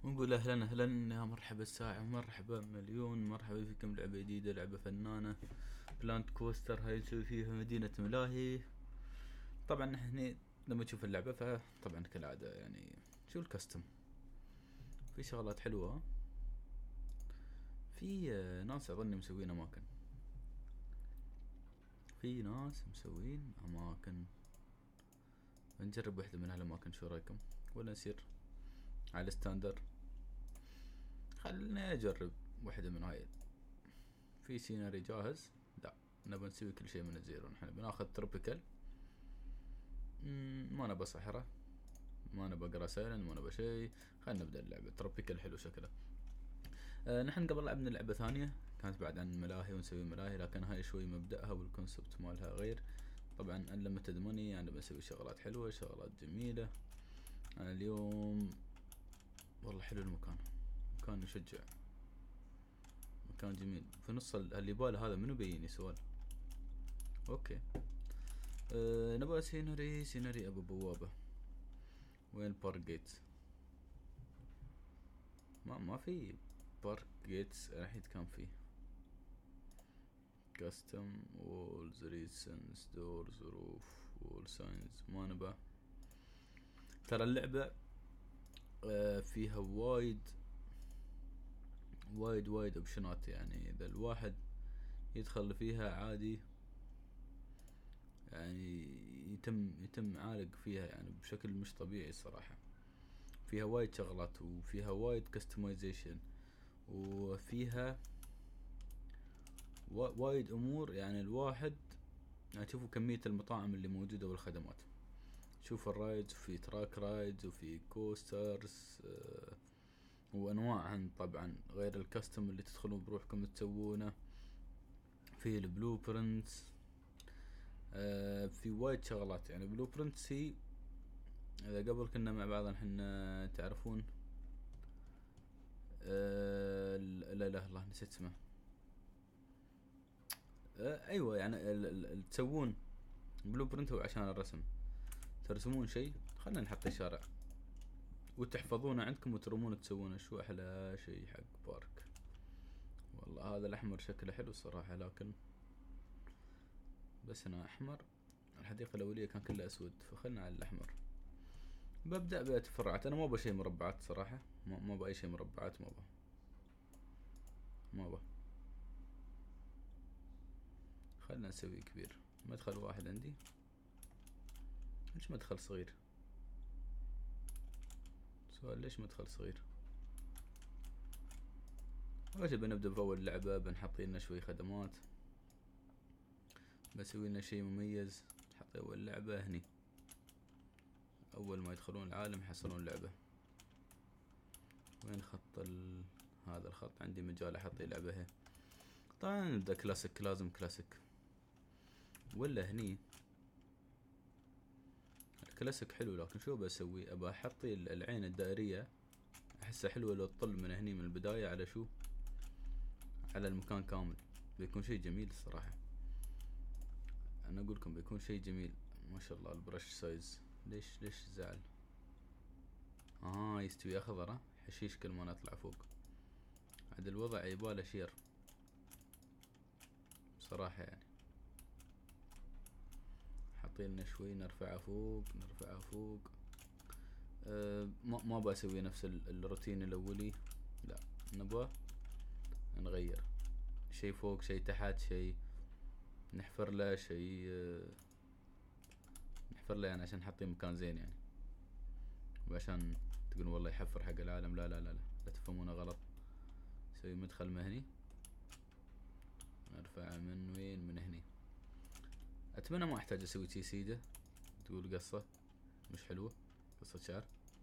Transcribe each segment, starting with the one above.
نقول اهلا اهلا يا مرحبا الساعة، مرحبا مليون مرحبا فيكم. لعبة جديدة، لعبة فنانة، بلانت كوستر. هاي نسوي فيها مدينة ملاهي. طبعا احنا لما تشوف اللعبة فطبعا كالعادة يعني شو الكستم، في شغلات حلوة. في ناس اظني مسوين اماكن، في ناس مسوين اماكن. نجرب واحدة من هالاماكن، شو رايكم؟ ولا نسير على الستاندر؟ خلني اجرب واحدة من هاي. في سيناري جاهز؟ لا، نبى نسوي كل شيء من الزيرو. نحن بناخذ تروبيكال. ما نبى صحراء، ما نبى جراسيلن، ما نبى شيء. خلينا نبدا اللعبه تروبيكال، حلو شكله. نحن قبل لعبنا لعبه ثانيه كانت بعد عن ملاهي ونسوي ملاهي، لكن هاي شوي مبدأها والكونسبت مالها غير. طبعا انليمتد ماني، يعني بسوي شغلات حلوه، شغلات جميله. انا اليوم والله حلو المكان، مكان يشجع، مكان جميل في نص اللي باله. هذا منو بيني سؤال؟ اوكي. نبغى سيناري ابو بوابه. وين بارك جيتس؟ ما في بارك جيتس الحين. كان فيه كاستم وولز ريسنس دورز روف وول ساينز. ما نبى. ترى اللعبة فيها وايد اوبشنات، يعني اذا الواحد يدخل فيها عادي يعني يتم عالق فيها يعني بشكل مش طبيعي الصراحة. فيها وايد شغلات وفيها وايد كستمايزيشن وفيها وايد امور. يعني الواحد يعني شوفوا كمية المطاعم اللي موجودة والخدمات. شوف الرايدز، في تراك رايدز وفي كوسترز وانواعهن طبعا، غير الكاستم اللي تدخلون بروحكم تسوونه. في البلو برنتس. في وايد شغلات. يعني بلو برنتس هي اذا قبل كنا مع بعض احنا تعرفون. لا الله نسيت اسمه. ايوه يعني تسوون بلو برنت هو عشان الرسم، ترسمون شيء. خلنا نحط اشارة وتحفظونه عندكم وترمونه تسوونه. شو احلى شيء حق بارك. والله هذا الاحمر شكله حلو الصراحة، لكن بس انا احمر. الحديقة الاولية كان كلها اسود، فخلنا على الاحمر. ببدأ بتفرعات. انا ما ابغى شيء مربعات صراحة، ما ابغى اي شيء مربعات. ما ابغى. خلنا نسوي كبير. مدخل واحد عندي. ليش مدخل صغير؟ سؤال، ليش مدخل صغير؟ اول شي بنبدأ بأول لعبة بنحط لنا شوي خدمات، بسوي لنا شي مميز. نحط اول لعبة هني، اول ما يدخلون العالم يحصلون لعبة. وين خط هذا الخط؟ عندي مجال احط لعبة هي. طبعا نبدأ كلاسيك، لازم كلاسيك. ولا هني الكلاسيك حلو، لكن شو بسوي؟ ابى احط العين الدائرية. احسها حلوة لو تطل من هني من البداية على شو، على المكان كامل. بيكون شيء جميل الصراحة. انا اقول لكم بيكون شيء جميل. ما شاء الله البرش سايز. ليش زعل؟ يستوي اخضر. حشيش كل ما نطلع فوق. عاد الوضع يباله شير بصراحة يعني. حاطين شوي نرفعه فوق نرفعه فوق. ما بسوي نفس الروتين الاولي. لا، نبغى نغير. شي فوق، شي تحت، شي نحفر له، شي نحفر له يعني عشان نحطيه مكان زين يعني. وعشان تقولون والله يحفر حق العالم. لا لا لا لا, لا تفهمونه غلط. نسوي مدخل مهني، نرفعه من وين؟ من هني. اتمنى ما احتاج اسوي شي سيده. تقول قصة مش حلوة، قصة شعر.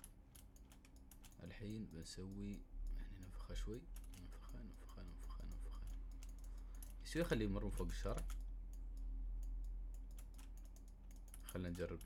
الحين بنسوي يعني ننفخه شوي. ننفخه. يسوي خليه يمر من فوق الشارع. خلنا نجرب.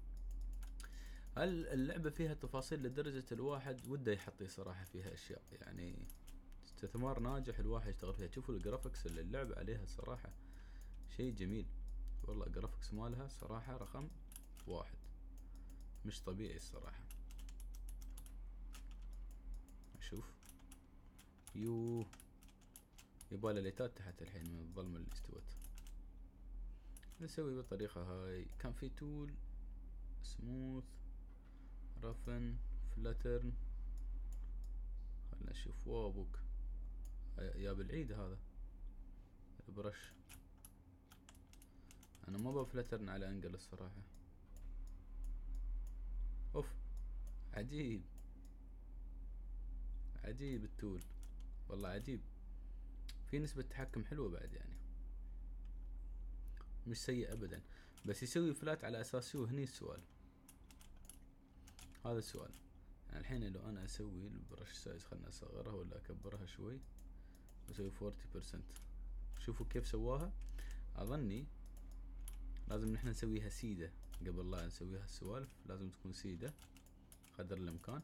هل اللعبة فيها تفاصيل لدرجة الواحد وده يحطي صراحة فيها اشياء يعني استثمار ناجح الواحد يشتغل فيها. تشوفوا الجرافكس اللي اللعبة عليها صراحة شيء جميل. والله الجرافكس مالها صراحة رقم واحد، مش طبيعي الصراحة. شوف يوه، يباله ليتات تحت الحين من الظلمة اللي استوت. نسوي بالطريقة هاي. كان في تول سموث رفن فلاترن. خلنا نشوف. وابوك يا بالعيد هذا البرش. انا ما بفلترن على انجل الصراحة. اوف عجيب عجيب التول والله عجيب. في نسبة تحكم حلوة بعد يعني، مش سيء ابدا. بس يسوي فلات على اساس شو؟ هني السؤال، هذا السؤال. يعني الحين لو انا اسوي البرش سايز، خلنا اصغرها ولا اكبرها شوي، اسوي 40%. شوفوا كيف سواها. اظني لازم نحن نسويها سيدة قبل لا نسويها السوالف، لازم تكون سيدة قدر الامكان،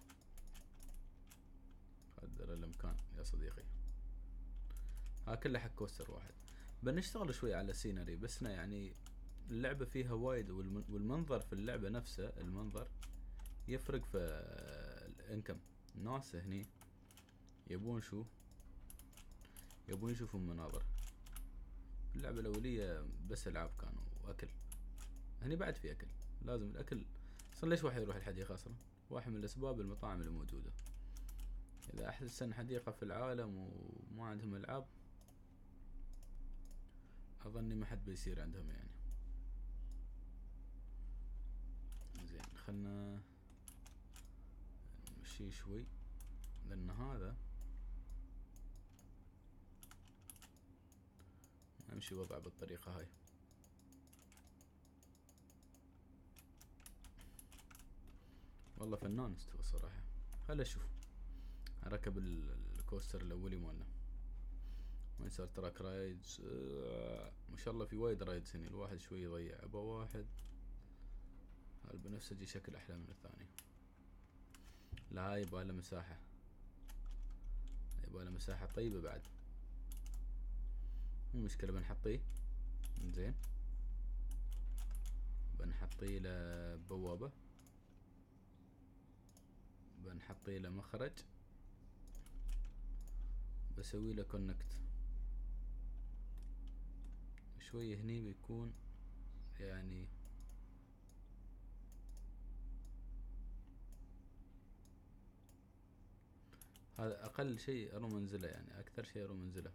قدر الامكان يا صديقي. ها كله حق كوستر واحد. بنشتغل شوي على السيناري بس يعني اللعبة فيها وايد، والمنظر في اللعبة نفسه، المنظر يفرق في الانكم. الناس هني يبون شو؟ يبون يشوفون مناظر. اللعبة الأولية بس ألعاب كانوا وأكل، هني بعد في أكل، لازم الأكل. أصلا ليش واحد يروح الحديقة أصلا؟ واحد من الأسباب المطاعم الموجودة. إذا أحسن حديقة في العالم وما عندهم ألعاب، أظني ما حد بيصير عندهم يعني. زين خلنا نمشي شوي، لأن هذا أمشي وضع بالطريقة هاي. والله فنان استوى الصراحة. خل أشوف أركب الكوستر الأولي مالنا. وين صار تراك رايدز؟ ما شاء الله في وايد رايدز هني. الواحد شوي يضيع. أبا واحد البنفسجي شكل أحلى من الثاني. لا هاي يباله مساحة، يباله مساحة طيبة بعد. مو مشكلة بنحطيه. زين بنحطي له بوابة، بنحطي له مخرج، بسوي له كونكت شوي هني بيكون يعني. هذا اقل شيء ارو منزله، يعني اكثر شيء ارو منزله.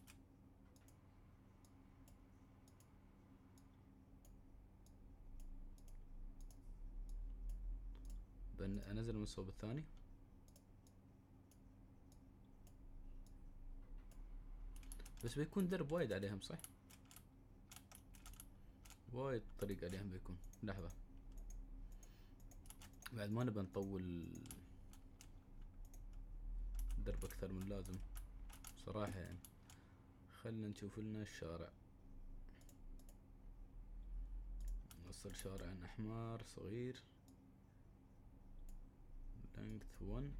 انزل من الصوب الثاني. بس بيكون درب وايد عليهم صح؟ وايد طريق عليهم بيكون. لحظة بعد ما نبى نطول درب اكثر من اللازم صراحة يعني. خلنا نشوف لنا الشارع. نوصل شارع احمر صغير length 1.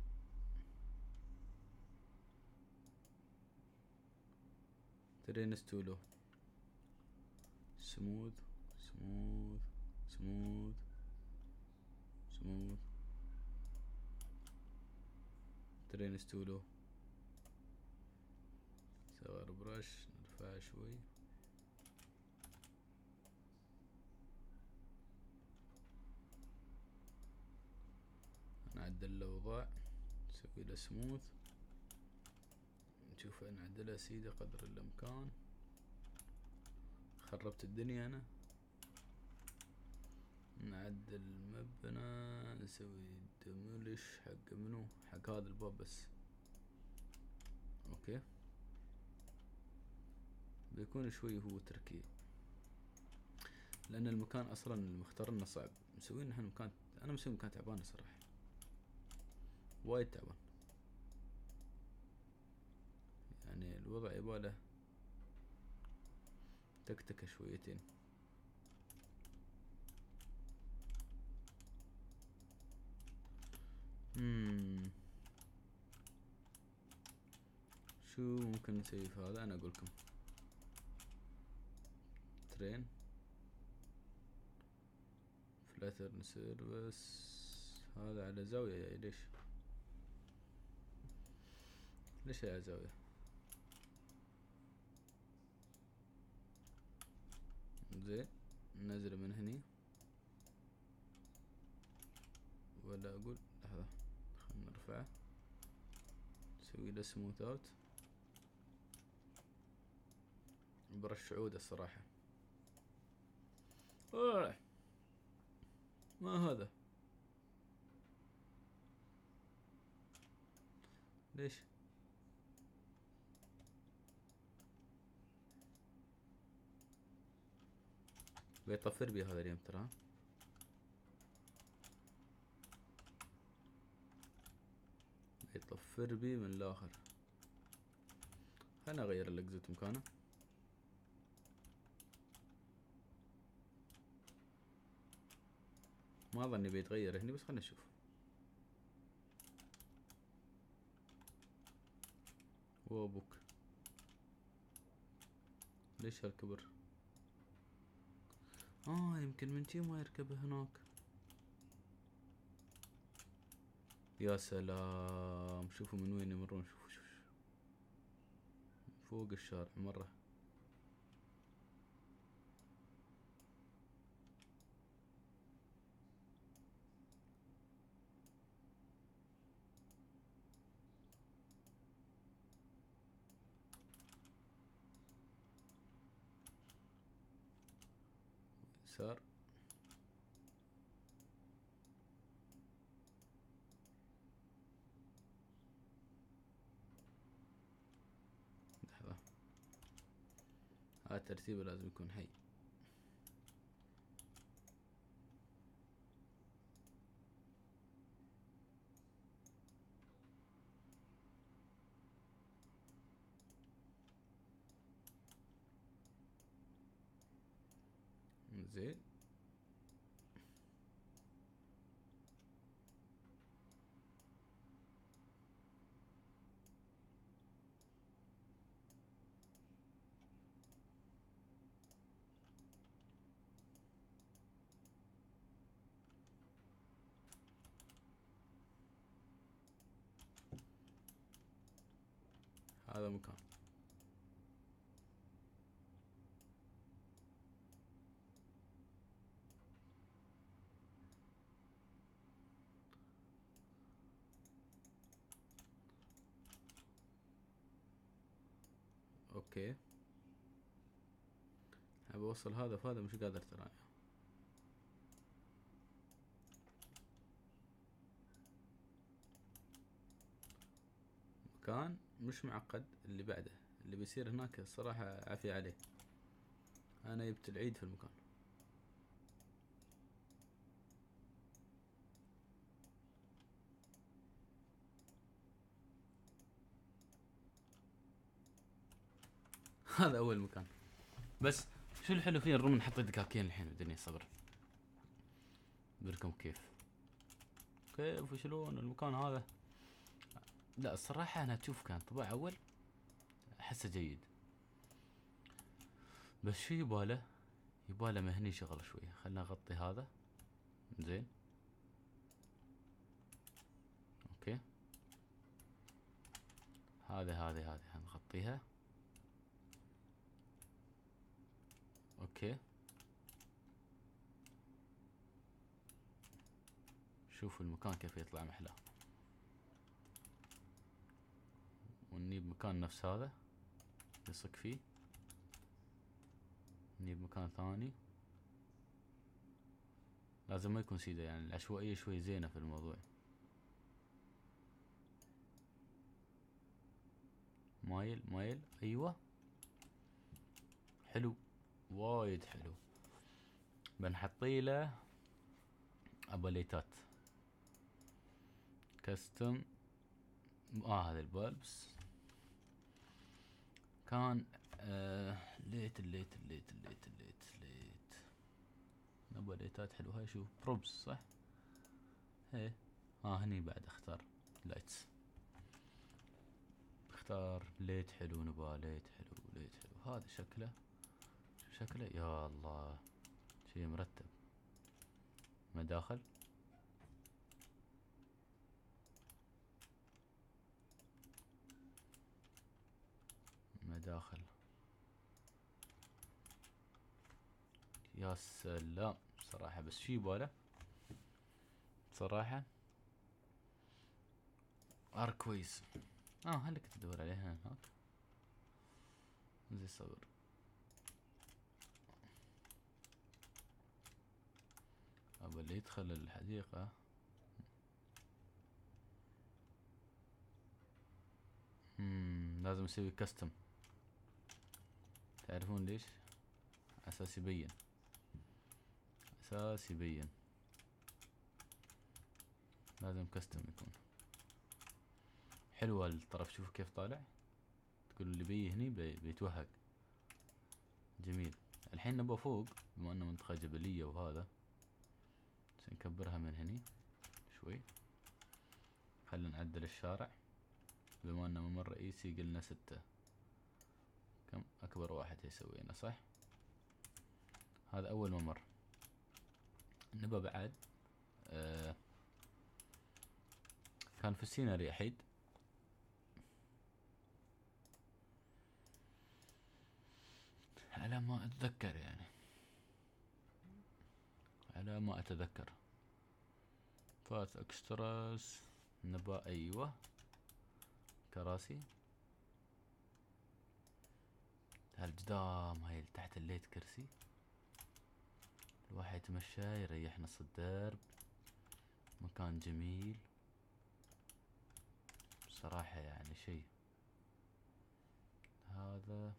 ترين ستولو سموث سموث سموث سموث. ترين ستولو صغر برش نرفعه شوي. نعدل الاوضاع، نسوي له سموث، نشوف نعدلها سيدة قدر الامكان. خربت الدنيا انا. نعدل المبنى، نسوي ديمولش حق منو؟ حق هذا الباب بس. اوكي بيكون شوي هو تركي، لان المكان اصلا المختار لنا صعب. مسوين نحن مكان، انا مسوي مكان تعبان صراحة، وايد تعبان. يعني الوضع يباله تكتكة شويتين. شو ممكن نسوي في هذا؟ انا اقولكم ترين فلاتر سيرفس. هذا على زاوية يعني ليش؟ ليش هي زاوية؟ زين ننزله من هني، ولا اقول لحظة خلنا نرفعه، نسوي له سموث اوت برش عودة الصراحة. ما هذا ليش؟ بيطفر بي هذا اليوم ترى. بيطفر بي من الاخر. خلنا اغير الاكزت مكانه. ما ظني بيتغير هني، بس خلنا نشوف. وابوك ليش هالكبر؟ يمكن من شي ما يركب هناك. يا سلام، شوفوا من وين يمرون. شوفوا فوق الشارع مرة. يسار. لحظة، هذا ترتيبه لازم يكون حي. زين. هذا مكان. اوكي، ابي اوصل هذا، فهذا مش قادر ترى. مكان مش معقد. اللي بعده اللي بيصير هناك الصراحة عافية عليه. انا جبت العيد في المكان. هذا اول مكان. بس شو الحلو فيه الروم، نحط دكاكين الحين الدنيا صبر. بركم كيف وشلون المكان هذا. لا الصراحة انا اشوف كان طبع اول احسه جيد، بس شو يباله؟ يباله مهني شغل شوية. خلنا نغطي هذا. زين اوكي. هذه هنغطيها. اوكي. شوفوا المكان كيف يطلع محلاه. ونجيب مكان نفس هذا يصك فيه. نجيب مكان ثاني. لازم ما يكون سيده، يعني العشوائية شوي زينة في الموضوع. مايل ايوه حلو، وايد حلو. بنحطيله ابوليتات كاستم. هذا البالبس كان ليت ابوليتات حلو. هاي شو بروبس صح؟ ايه. هني بعد اختار لايتس. اختار ليت حلو، نبغى ليت حلو. هذا شكله يا الله شي مرتب. مداخل. داخل. يا سلام صراحة، بس شي يباله صراحة كويس. هل كنت ادور عليها هناك؟ زي صبر. ابا اللي يدخل الحديقة لازم اسوي كاستم. تعرفون ليش؟ اساس يبين، اساس يبين لازم كاستم يكون. حلوة الطرف، شوفوا كيف طالع. تقول اللي بي هني بيتوهق. جميل. الحين نبغى فوق، بما انه منطقة جبلية وهذا، نكبرها من هني شوي. خلينا نعدل الشارع، بما انه ممر رئيسي قلنا 6. كم اكبر واحد يسوينا صح؟ هذا اول ممر. نبى بعد كان في السيناريو احيد. على ما اتذكر يعني، على ما اتذكر فات اكستراس. نبى ايوه كراسي. هالقدام هاي تحت الليت كرسي، الواحد يتمشى يريح نص الدرب. مكان جميل بصراحة يعني شيء. هذا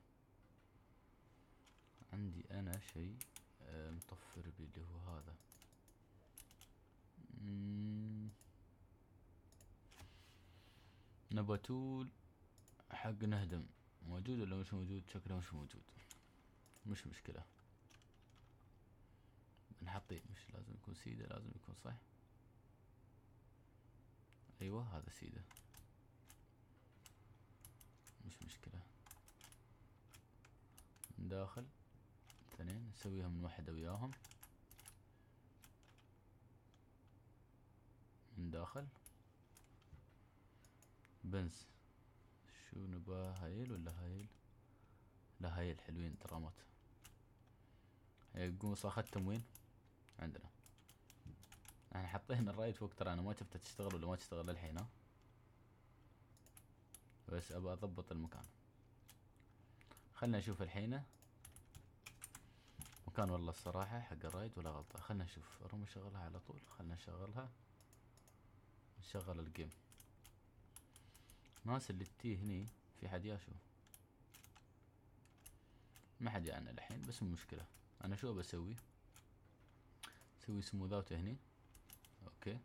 عندي انا شيء مطفر بي اللي هو هذا. نبى تول حق نهدم. موجود ولا مش موجود؟ شكله مش موجود، مش مشكلة. نحطيه، مش لازم يكون سيدة، لازم يكون صح. ايوه هذا سيدة، مش مشكلة. من داخل 2 نسويها من واحدة وياهم. من داخل بنز. شو نباه؟ هايل ولا هايل؟ لا هايل، حلوين درامات. قوس اخذتم وين؟ عندنا. احنا حطينا الرايد فوق، ترى انا ما شفتها تشتغل ولا ما تشتغل للحين. بس ابى اضبط المكان. خلنا نشوف الحين مكان، والله الصراحة حق الرايد ولا غلطة. خلنا نشوف. اروم اشغلها على طول. خلنا نشغلها، نشغل الجيم. ناس اللي تي هني، في حد ياشو؟ ما حد يعنا الحين، بس مو مشكلة. انا شو بسوي؟ اسوي سموذات هني. اوكي،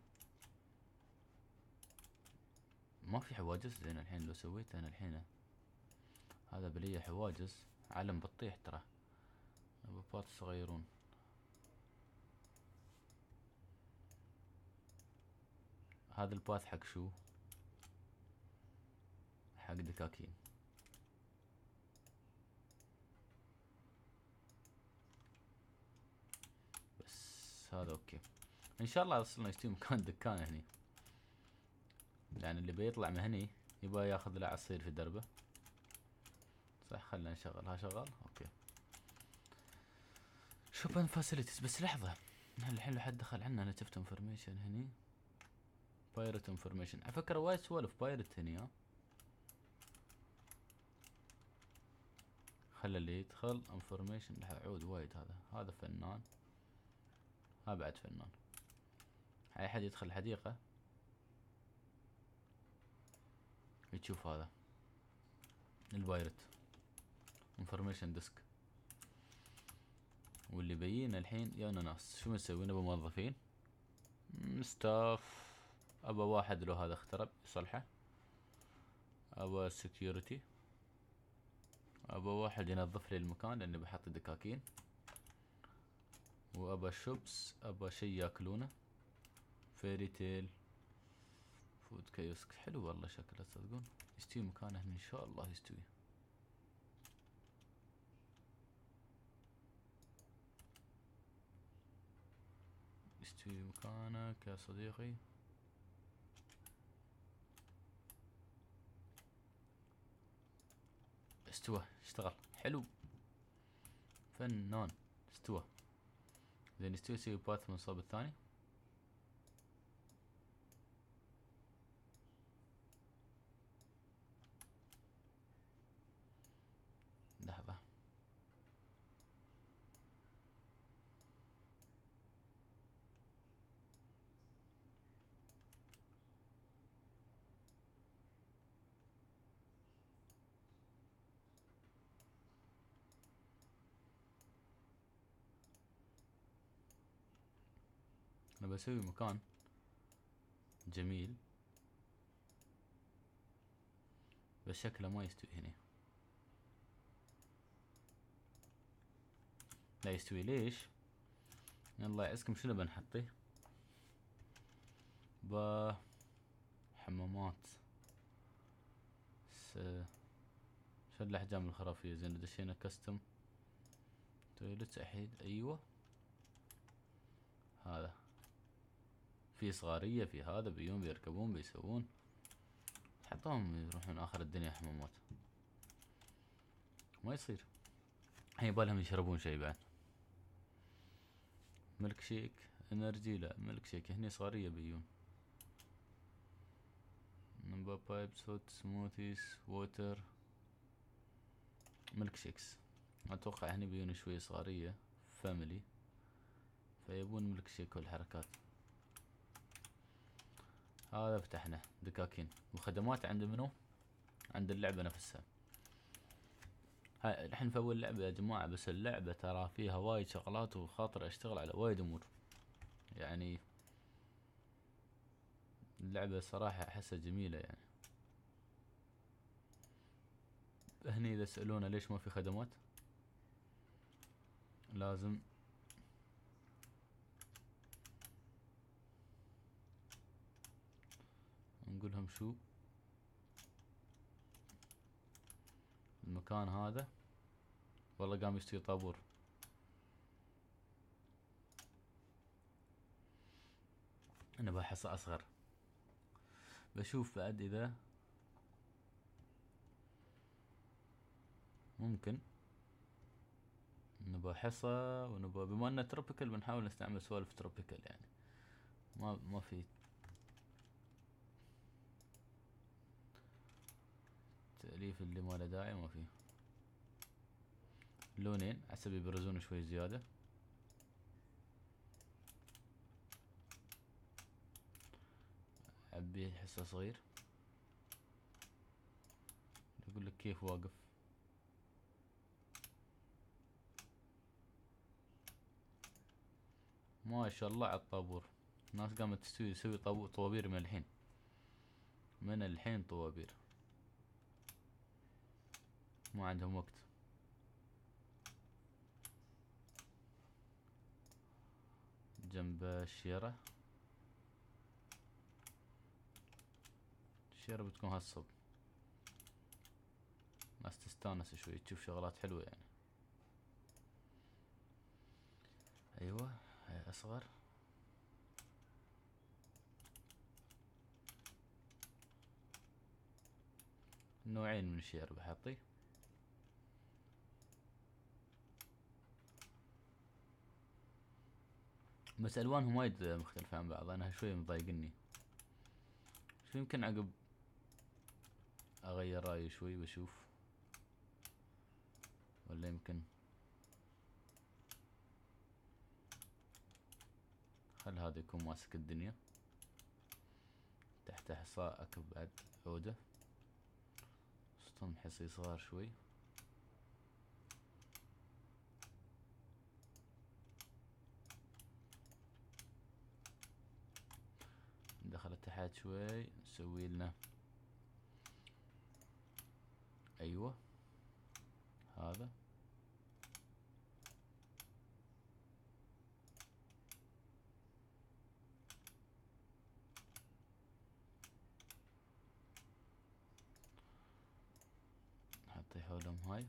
ما في حواجز زين. الحين لو سويت انا الحين هذا بلي حواجز، علم بتطيح ترى. البابات صغيرون. هذا الباث حق شو؟ حق دكاكين. بس هذا اوكي. ان شاء الله وصلنا يشتري مكان دكان هني، يعني اللي بيطلع من هني يبغى ياخذ له عصير في دربه. صح. خلنا نشغلها. شغال اوكي. شوبن فاسيلتيز. بس لحظة، الحين لو حد دخل عنا انا شفت انفورميشن هني. بايرت انفورميشن. على فكرة وايد سوالف بايرت هني. خلى اللي يدخل انفورميشن راح يعود وايد. هذا فنان. بعد فنان. اي حد يدخل الحديقة يشوف هذا البايرت انفورميشن ديسك. واللي بينا الحين يانا ناس. شو نسوي؟ نبغى موظفين، ستاف. ابى واحد لو هذا اخترب يصلحه. ابى سكيورتي. ابى واحد ينظف لي المكان لاني بحط دكاكين. وابى شوبس، ابى شي ياكلونه. فيري تيل، فود كيوسك. حلو والله شكله، تصدقون يستوي مكانه ان شاء الله يستوي. يستوي مكانك يا صديقي. استوى اشتغل حلو فنان استوى. زين يستوي يسوي باث من الصوب الثاني. لحظة انا بسوي مكان جميل بس شكله ما يستوي هنا. لا يستوي ليش؟ الله يعزكم شنو بنحطيه؟ حمامات شو الاحجام الخرافية. زين دشينا كاستم تويلت احيد. ايوه هذا في صغارية في هذا بيوم بيركبون بيسوون حطهم يروحون اخر الدنيا حمامات. ما يصير. هي بالهم يشربون شي بعد. ملك شيك انرجي. لا ملك شيك هني صغارية بيون. نمبر بايب صوت سموثيز ووتر ملك شيكس. اتوقع هني بيون شوية صغارية فاميلي فيبون ملك شيك والحركات. هذا فتحنا دكاكين وخدمات عند منو؟ عند اللعبة نفسها. هاي الحين في اول لعبة يا جماعة بس اللعبة ترى فيها وايد شغلات وخاطر اشتغل على وايد امور. يعني اللعبة صراحة احسها جميلة يعني. هني اذا سألونا ليش ما في خدمات لازم نقولهم شو المكان هذا. والله قام يستوي طابور. انا بحصة اصغر بشوف بعد اذا ممكن نبغى حصة ونبغى بما انه تروبيكال بنحاول نستعمل سوالف تروبيكال يعني. ما في تأليف اللي ما له داعي. ما في لونين حسب يبرزون شوي زيادة. عبيه حصة صغير. يقول لك كيف واقف. ما شاء الله على الطابور. الناس قامت تسوي طوابير من الحين. من الحين طوابير ما عندهم وقت. جنب الشيرة. الشيرة بتكون هالصب. ناس تستانس شوي تشوف شغلات حلوة يعني. ايوه هاي اصغر. نوعين من الشير بحطي. بس الوانهم وايد مختلفة عن بعض. انا شوي مضايقني. شو يمكن عقب اغير رايي شوي بشوف. ولا يمكن خل هذا يكون ماسك الدنيا. تحته حصى اكب بعد عودة. سطم حصي صغار شوي. دخلت تحت شوي نسوي لنا. ايوه هذا نحطي حولهم هاي.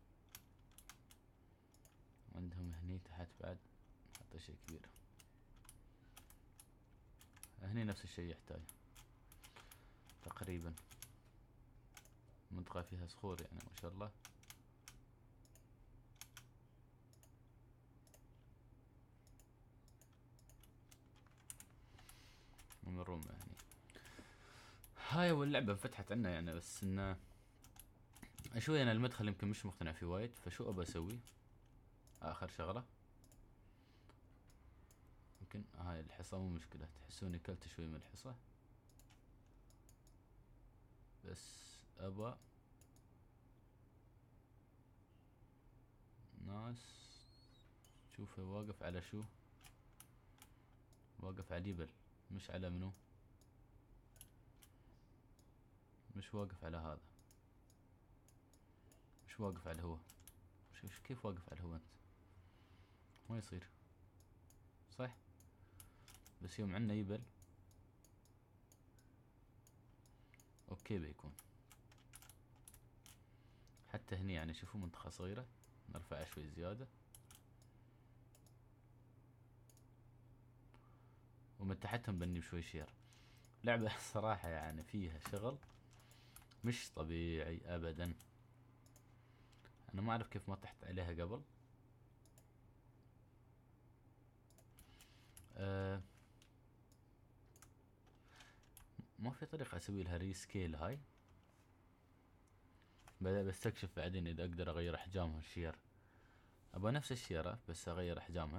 عندهم هني تحت بعد نحط شي كبير. هني نفس الشي يحتاج تقريبا منطقة فيها صخور يعني ما شاء الله. من الروم يعني هاي اول لعبة فتحت عنا يعني، بس انه شوي انا المدخل يمكن مش مقتنع فيه وايد، فشو ابى اسوي اخر شغلة. يمكن هاي الحصى مو مشكلة، تحسوني كلت شوي من الحصى، بس ابى ناس شوفه واقف على شو، واقف على ليبل مش على منو، مش واقف على هذا، مش واقف على هو. كيف واقف على هو انت؟ ما يصير صح. بس يوم عنا يبل اوكي بيكون. حتى هني يعني شوفوا منطقة صغيرة نرفعها شوي زيادة، ومن تحتهم بني بشوي شير. لعبة صراحة يعني فيها شغل مش طبيعي ابدا. انا ما اعرف كيف ما طحت عليها قبل. ما في طريقة اسوي لها ريسكيل هاي. بدأ بستكشف بعدين اذا اقدر اغير احجامها الشير. ابغى نفس الشيرة بس اغير احجامها.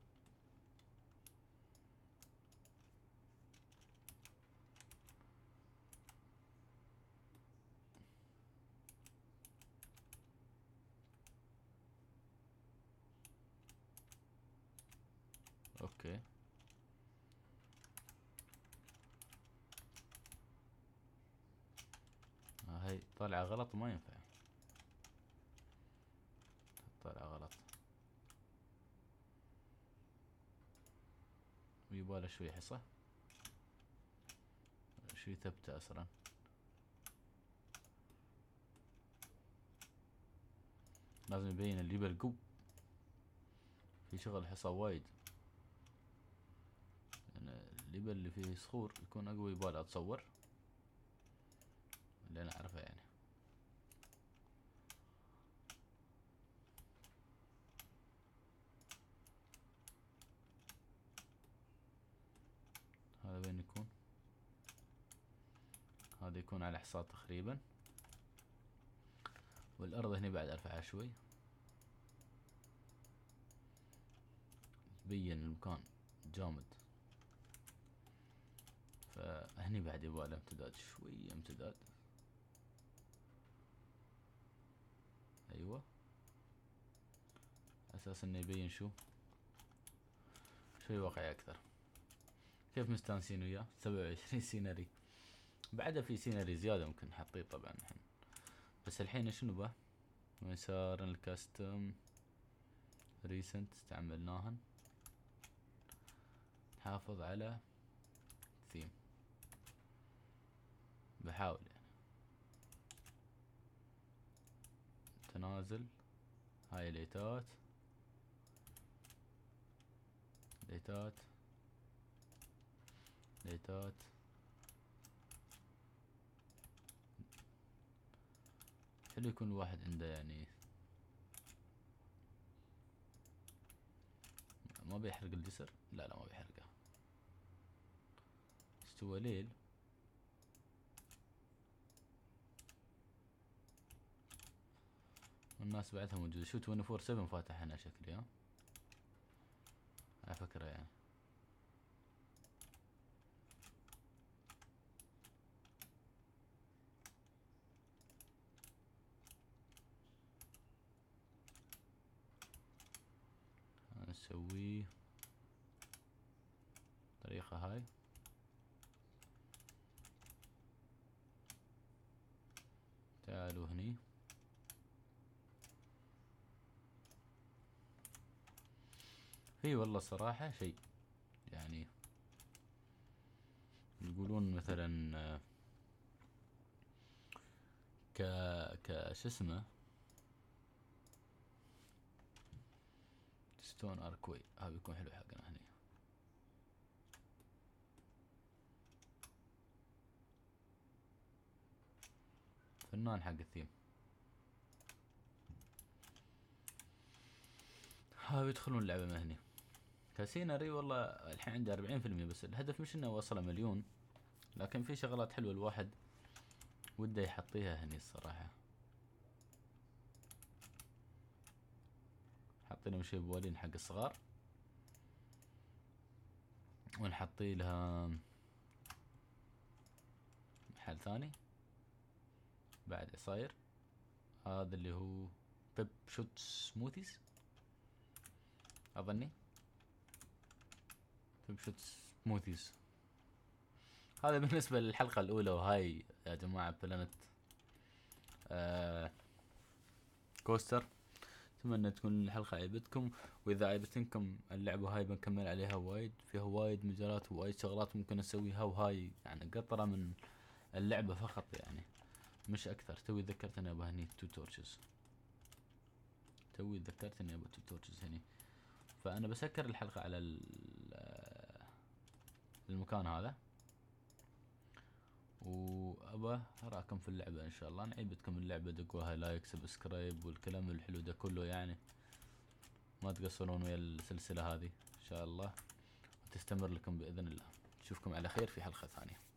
اوكي هاي طالعة غلط وما ينفع، طالعة غلط ويباله شوي حصة، شوي ثبتة اصلا. لازم يبين اللي بالقو في شغل حصى وايد يعني. الليبل اللي فيه صخور يكون اقوى يباله اتصور اللي انا اعرفه يعني. هذا وين يكون؟ هذا يكون على حصاد تقريبا، والارض هني بعد ارفعها شوي تبين المكان جامد. فهني بعد يباله امتداد، شوية امتداد. ايوه اساس انه يبين شو شوي واقعي اكثر. كيف مستانسين وياه 27 سيناري. بعدها في سيناري زيادة ممكن نحطيه طبعا الحين. بس الحين شنو به؟ وين صار الكاستم ريسنت استعملناهن. نحافظ على ثيم بحاول يعني. تنازل هاي ليتات ليتات ليتات. حلو يكون الواحد عنده يعني ما بيحرق الجسر. لا ما بيحرقه. استوى ليل. والناس بعدها موجودة. شو 24/7 فاتح هنا شكلي ها على فكرة يعني. نسوي الطريقة هاي. تعالوا هني. في والله صراحة شيء يعني يقولون مثلا شو اسمه ستون اركوي هذا بيكون حلو حقنا هني. فنان حق الثيم. هاي يدخلون اللعبة مهني. كاسينري والله الحين عندي 40%، بس الهدف مش انه اوصله مليون، لكن في شغلات حلوة الواحد وده يحطيها هني الصراحة. حاطين لهم شي بولين حق الصغار، ونحطي لها محل ثاني بعد عصاير. هذا اللي هو بيب شوت سموثيز اظني، بيب شوت سموثيز. هذا بالنسبة للحلقة الاولى. وهاي يا جماعة بلانت كوستر. اتمنى تكون الحلقة عجبتكم، واذا عجبتكم اللعبة هاي بنكمل عليها وايد، فيها وايد مجالات ووايد شغلات ممكن اسويها، وهاي يعني قطرة من اللعبة فقط يعني مش اكثر. توي ذكرت اني ابى هني تو تورشز، هني. فانا بسكر الحلقة على المكان هذا، وابى اراكم في اللعبة ان شاء الله. نعيبتكم اللعبة، دقوها لايك سبسكرايب والكلام الحلو ده كله يعني، ما تقصرون ويا السلسلة هذه ان شاء الله، وتستمر لكم باذن الله. نشوفكم على خير في حلقة ثانية.